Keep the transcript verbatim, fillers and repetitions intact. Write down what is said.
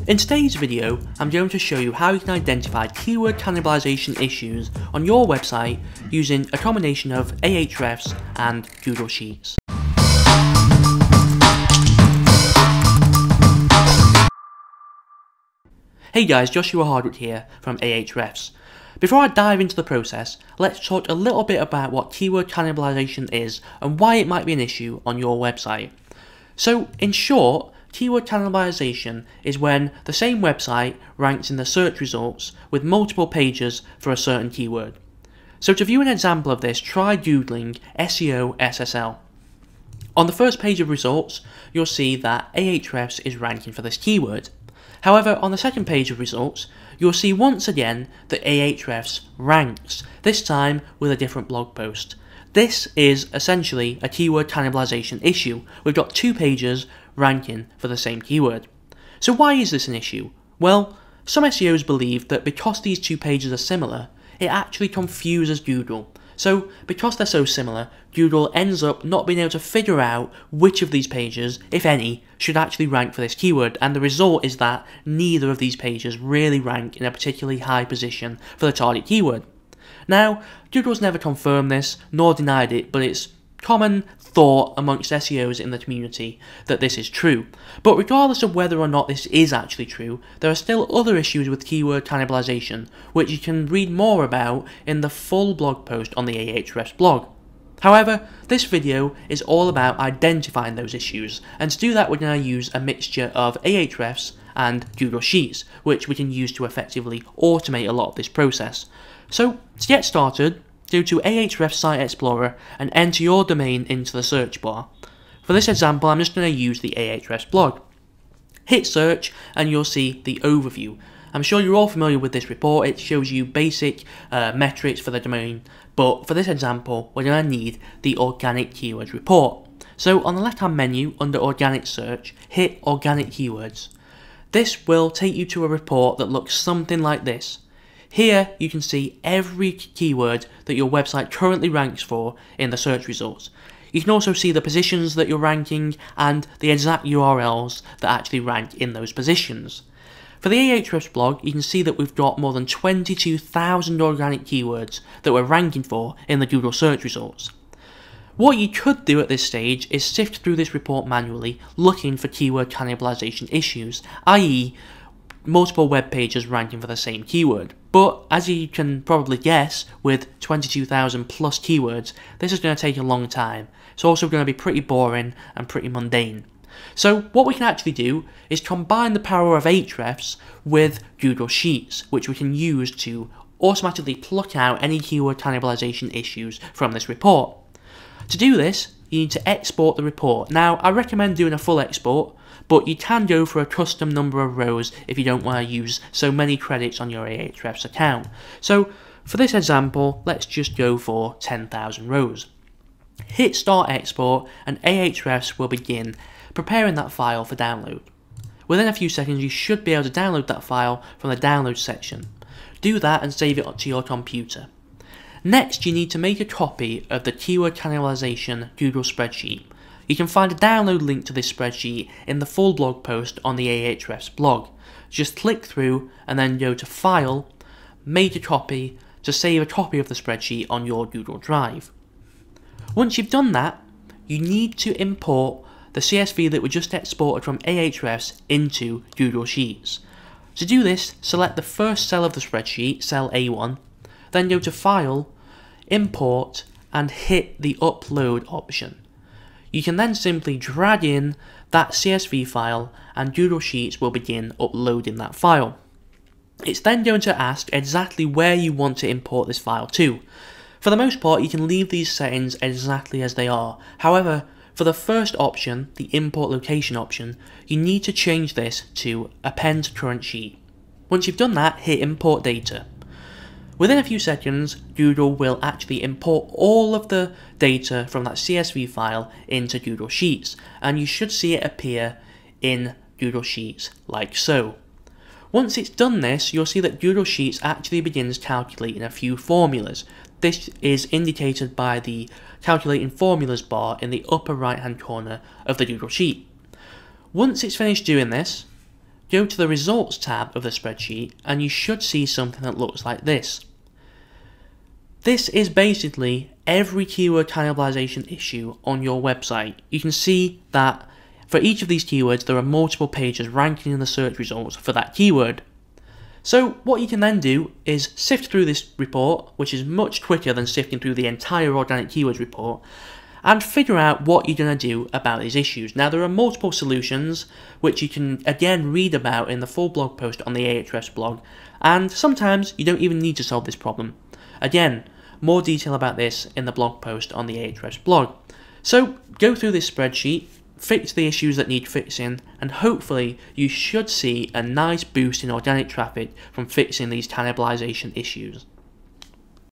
In today's video, I'm going to show you how you can identify keyword cannibalization issues on your website using a combination of Ahrefs and Google Sheets. Hey guys, Joshua Hardwick here from Ahrefs. Before I dive into the process, let's talk a little bit about what keyword cannibalization is and why it might be an issue on your website. So, in short, keyword cannibalization is when the same website ranks in the search results with multiple pages for a certain keyword. So to view an example of this, try googling S E O S S L. On the first page of results, you'll see that Ahrefs is ranking for this keyword. However, on the second page of results, you'll see once again that Ahrefs ranks, this time with a different blog post. This is essentially a keyword cannibalization issue. We've got two pages ranking for the same keyword. So why is this an issue? Well, some S E Os believe that because these two pages are similar, it actually confuses Google. So because they're so similar, Google ends up not being able to figure out which of these pages, if any, should actually rank for this keyword, and the result is that neither of these pages really rank in a particularly high position for the target keyword. Now, Google's never confirmed this, nor denied it, but it's common thought amongst S E Os in the community that this is true. But regardless of whether or not this is actually true, there are still other issues with keyword cannibalization, which you can read more about in the full blog post on the Ahrefs blog. However, this video is all about identifying those issues, and to do that we're going to use a mixture of Ahrefs and Google Sheets, which we can use to effectively automate a lot of this process. So, to get started, go to Ahrefs Site Explorer and enter your domain into the search bar. For this example, I'm just going to use the Ahrefs blog. Hit search and you'll see the overview. I'm sure you're all familiar with this report. It shows you basic uh, metrics for the domain, but for this example, we're going to need the organic keywords report. So on the left hand menu under organic search, hit organic keywords. This will take you to a report that looks something like this. Here you can see every keyword that your website currently ranks for in the search results. You can also see the positions that you're ranking and the exact U R Ls that actually rank in those positions. For the Ahrefs blog, you can see that we've got more than twenty-two thousand organic keywords that we're ranking for in the Google search results. What you could do at this stage is sift through this report manually, looking for keyword cannibalization issues, that is multiple web pages ranking for the same keyword. But as you can probably guess, with twenty-two thousand plus keywords, this is going to take a long time. It's also going to be pretty boring and pretty mundane. So what we can actually do is combine the power of Ahrefs with Google Sheets, which we can use to automatically pluck out any keyword cannibalization issues from this report. To do this, you need to export the report. Now, I recommend doing a full export, but you can go for a custom number of rows if you don't want to use so many credits on your Ahrefs account. So, for this example, let's just go for ten thousand rows. Hit Start Export and Ahrefs will begin preparing that file for download. Within a few seconds you should be able to download that file from the download section. Do that and save it to your computer. Next, you need to make a copy of the keyword cannibalization Google spreadsheet. You can find a download link to this spreadsheet in the full blog post on the Ahrefs blog. Just click through and then go to File, Make a Copy to save a copy of the spreadsheet on your Google Drive. Once you've done that, you need to import the C S V that we just exported from Ahrefs into Google Sheets. To do this, select the first cell of the spreadsheet, cell A one, then go to File, Import, and hit the Upload option. You can then simply drag in that C S V file and Google Sheets will begin uploading that file. It's then going to ask exactly where you want to import this file to. For the most part, you can leave these settings exactly as they are. However, for the first option, the import location option, you need to change this to append to current sheet. Once you've done that, hit Import Data. Within a few seconds, Google will actually import all of the data from that C S V file into Google Sheets, and you should see it appear in Google Sheets like so. Once it's done this, you'll see that Google Sheets actually begins calculating a few formulas. This is indicated by the Calculating Formulas bar in the upper right hand corner of the Google Sheet. Once it's finished doing this, go to the Results tab of the spreadsheet and you should see something that looks like this. This is basically every keyword cannibalization issue on your website. You can see that for each of these keywords there are multiple pages ranking in the search results for that keyword. So what you can then do is sift through this report, which is much quicker than sifting through the entire organic keywords report, and figure out what you're going to do about these issues. Now there are multiple solutions which you can again read about in the full blog post on the Ahrefs blog, and sometimes you don't even need to solve this problem. Again, more detail about this in the blog post on the Ahrefs blog. So go through this spreadsheet, fix the issues that need fixing, and hopefully you should see a nice boost in organic traffic from fixing these cannibalization issues.